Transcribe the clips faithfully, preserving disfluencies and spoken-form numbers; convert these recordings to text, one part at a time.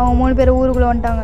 அவங்க மூணு பேர் ஊருக்குள்ளே வந்துட்டாங்க.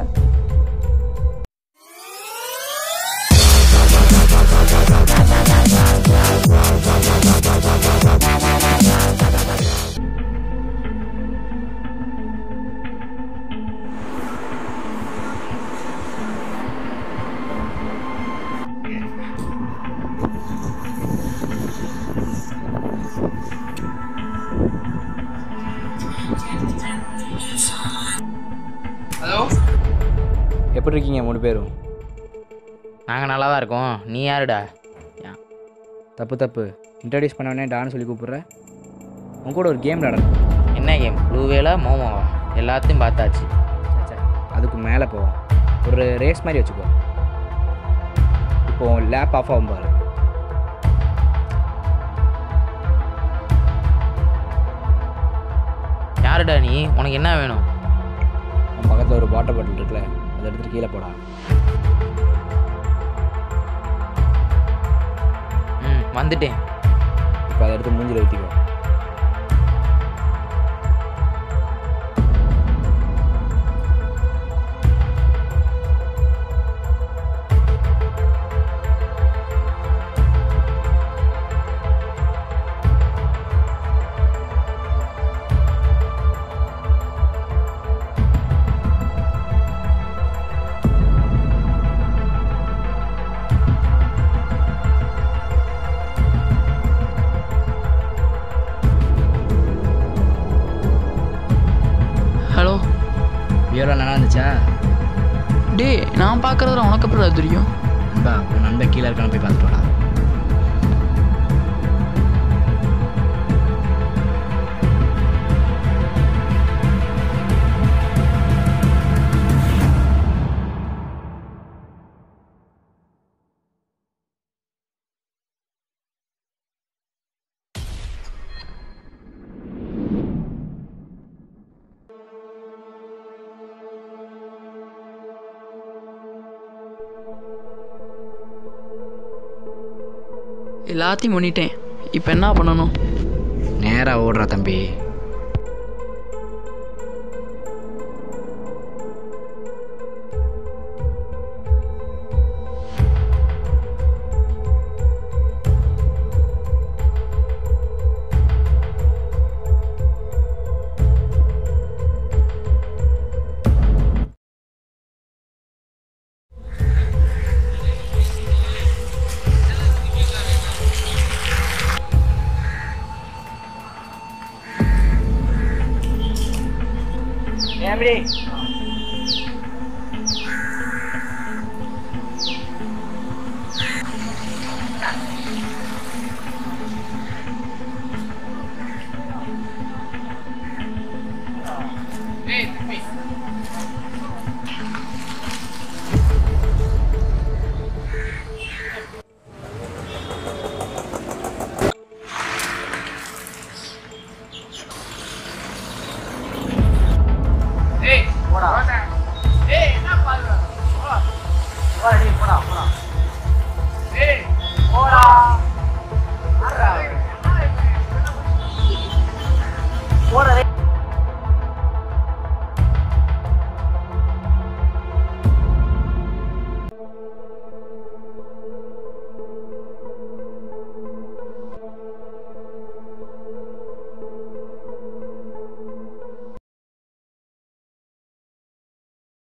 ஹலோ, எப்படி இருக்கீங்க மூணு பேரும்? நாங்கள் நல்லா தான் இருக்கோம். நீ யாருடா? தப்பு தப்பு இன்ட்ரடியூஸ் பண்ணவனே டான்னு சொல்லி கூப்பிட்றேன். உங்க கூட ஒரு கேம் விளாடணும். என்ன கேம்? ப்ளூவேலா மோமோவா? எல்லாத்தையும் பார்த்தாச்சு. சே, அதுக்கு மேலே போவோம். ஒரு ரேஸ் மாதிரி வச்சுக்கோ. இப்போது லேப் ஆஃப் ஆகும் பாரு. யாருடா நீ? உனக்கு என்ன வேணும்? உன் பக்கத்தில் ஒரு வாட்டர் பாட்டில் இருக்குல்ல, அதை எடுத்துகிட்டு கீழே போடா. ம், வந்துட்டேன். இப்போ அதை எடுத்து மூஞ்சில் ஊற்றிக்கோ. ஹலோ, எவ்வளோ நல்லா இருந்துச்சா? டே, நான் பார்க்குறதுல உனக்கு அப்புறம் அது தெரியும். நண்பா, உன் நண்பன் கீழே இருக்கான்னு போய் பார்த்துட்டு வாடா. எல்லாத்தையும் பண்ணிட்டேன். இப்போ என்ன பண்ணணும்? நேராக ஓடுறா தம்பி. எப்படி Hey, what up? Hey, என்ன பாருங்க. வா. வா.